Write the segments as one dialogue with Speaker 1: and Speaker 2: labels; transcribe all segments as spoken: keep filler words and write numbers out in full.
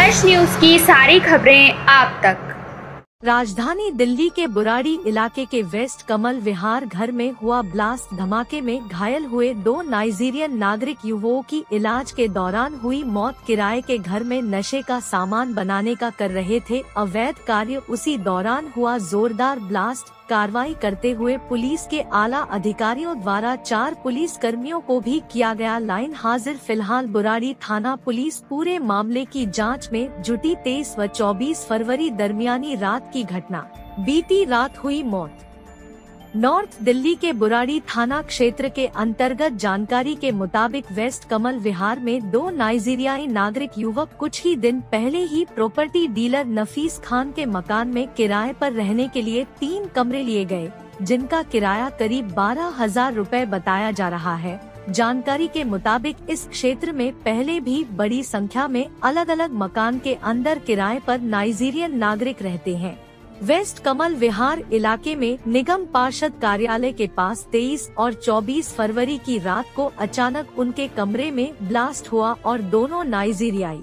Speaker 1: Flash news की सारी खबरें आप तक।
Speaker 2: राजधानी दिल्ली के बुराड़ी इलाके के वेस्ट कमल विहार घर में हुआ ब्लास्ट धमाके में घायल हुए दो नाइजीरियन नागरिक युवकों की इलाज के दौरान हुई मौत। किराए के घर में नशे का सामान बनाने का कर रहे थे अवैध कार्य, उसी दौरान हुआ जोरदार ब्लास्ट। कार्रवाई करते हुए पुलिस के आला अधिकारियों द्वारा चार पुलिस कर्मियों को भी किया गया लाइन हाजिर। फिलहाल बुराड़ी थाना पुलिस पूरे मामले की जांच में जुटी। तेईस व चौबीस फरवरी दरमियानी रात की घटना, बीती रात हुई मौत। नॉर्थ दिल्ली के बुराड़ी थाना क्षेत्र के अंतर्गत जानकारी के मुताबिक वेस्ट कमल विहार में दो नाइजीरियाई नागरिक युवक कुछ ही दिन पहले ही प्रॉपर्टी डीलर नफीस खान के मकान में किराए पर रहने के लिए तीन कमरे लिए गए, जिनका किराया करीब बारह हजार रुपए बताया जा रहा है। जानकारी के मुताबिक इस क्षेत्र में पहले भी बड़ी संख्या में अलग अलग मकान के अंदर किराए पर नाइजीरियन नागरिक रहते हैं। वेस्ट कमल विहार इलाके में निगम पार्षद कार्यालय के पास तेईस और चौबीस फरवरी की रात को अचानक उनके कमरे में ब्लास्ट हुआ और दोनों नाइजीरियाई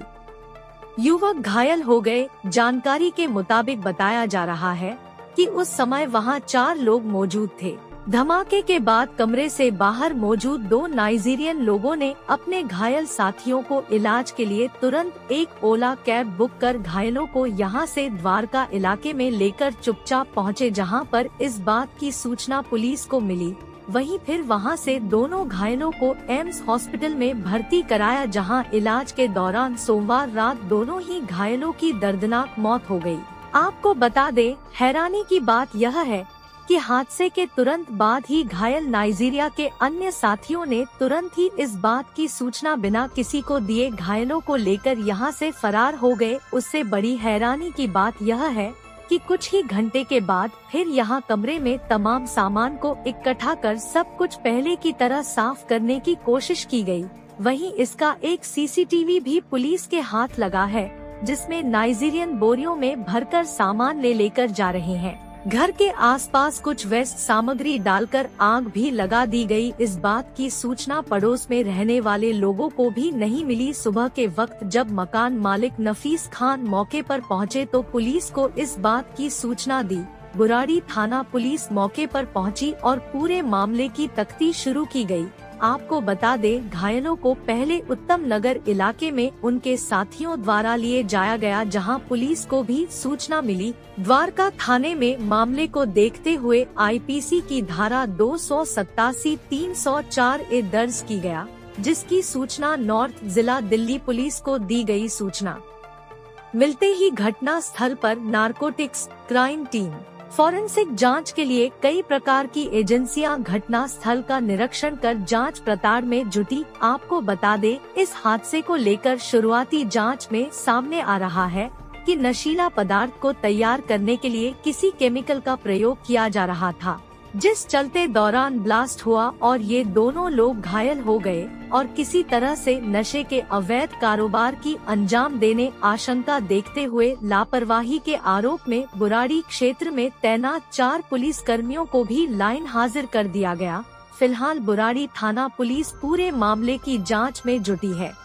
Speaker 2: युवक घायल हो गए। जानकारी के मुताबिक बताया जा रहा है कि उस समय वहां चार लोग मौजूद थे। धमाके के बाद कमरे से बाहर मौजूद दो नाइजीरियन लोगों ने अपने घायल साथियों को इलाज के लिए तुरंत एक ओला कैब बुक कर घायलों को यहां से द्वारका इलाके में लेकर चुपचाप पहुंचे, जहां पर इस बात की सूचना पुलिस को मिली। वहीं फिर वहां से दोनों घायलों को एम्स हॉस्पिटल में भर्ती कराया, जहां इलाज के दौरान सोमवार रात दोनों ही घायलों की दर्दनाक मौत हो गयी। आपको बता दें, हैरानी की बात यह है कि हादसे के तुरंत बाद ही घायल नाइजीरिया के अन्य साथियों ने तुरंत ही इस बात की सूचना बिना किसी को दिए घायलों को लेकर यहां से फरार हो गए। उससे बड़ी हैरानी की बात यह है कि कुछ ही घंटे के बाद फिर यहां कमरे में तमाम सामान को इकट्ठा कर सब कुछ पहले की तरह साफ करने की कोशिश की गई। वहीं इसका एक सीसीटीवी भी पुलिस के हाथ लगा है, जिसमें नाइजीरियन बोरियों में भरकर सामान ले लेकर जा रहे हैं। घर के आसपास कुछ वेस्ट सामग्री डालकर आग भी लगा दी गई। इस बात की सूचना पड़ोस में रहने वाले लोगों को भी नहीं मिली। सुबह के वक्त जब मकान मालिक नफीस खान मौके पर पहुंचे तो पुलिस को इस बात की सूचना दी। बुराड़ी थाना पुलिस मौके पर पहुंची और पूरे मामले की तफ्तीश शुरू की गई। आपको बता दें, घायलों को पहले उत्तम नगर इलाके में उनके साथियों द्वारा लिए जाया गया, जहां पुलिस को भी सूचना मिली। द्वारका थाने में मामले को देखते हुए आईपीसी की धारा दो सौ सत्तासी तीन सौ चार ए दर्ज की गया, जिसकी सूचना नॉर्थ जिला दिल्ली पुलिस को दी गई। सूचना मिलते ही घटना स्थल पर नारकोटिक्स क्राइम टीम, फॉरेंसिक जांच के लिए कई प्रकार की एजेंसियां घटना स्थल का निरीक्षण कर जांच पड़ताल में जुटी। आपको बता दें, इस हादसे को लेकर शुरुआती जांच में सामने आ रहा है कि नशीला पदार्थ को तैयार करने के लिए किसी केमिकल का प्रयोग किया जा रहा था, जिस चलते दौरान ब्लास्ट हुआ और ये दोनों लोग घायल हो गए और किसी तरह से नशे के अवैध कारोबार की अंजाम देने आशंका देखते हुए लापरवाही के आरोप में बुराड़ी क्षेत्र में तैनात चार पुलिस कर्मियों को भी लाइन हाजिर कर दिया गया। फिलहाल बुराड़ी थाना पुलिस पूरे मामले की जांच में जुटी है।